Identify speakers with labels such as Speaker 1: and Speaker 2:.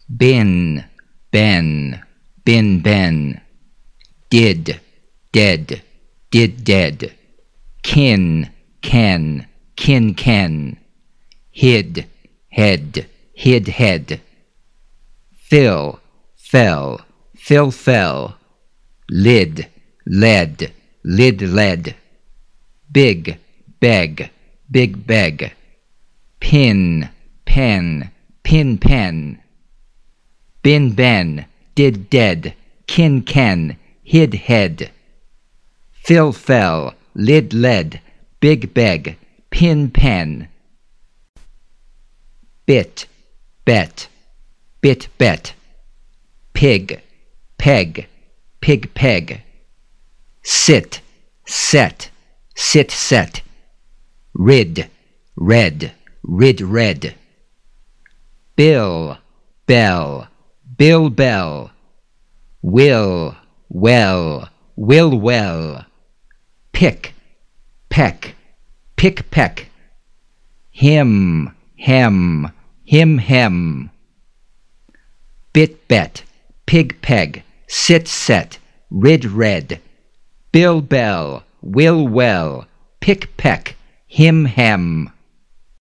Speaker 1: bin, ben, bin, ben, did, dead, did, dead, kin, ken, kin, ken, hid, head, hid, head, fill, fell, fill, fell, lid, led, lid, led, big, beg, big, beg, pin, pen, pin, pen, bin, ben, did, dead, kin, ken, hid, head, fill, fell, lid, led, big, beg, pin, pen, bit, bet, bit, bet, pig, peg, pig, peg, sit, set, sit, set, rid, red, rid, red, bill, bell, bill, bell, will, well, will, well, pick, peck, pick, peck, him, hem, him, hem, bit, bet, pig, peg, sit, set, rid, red, bill, bell, will, well, pick, peck, him, hem.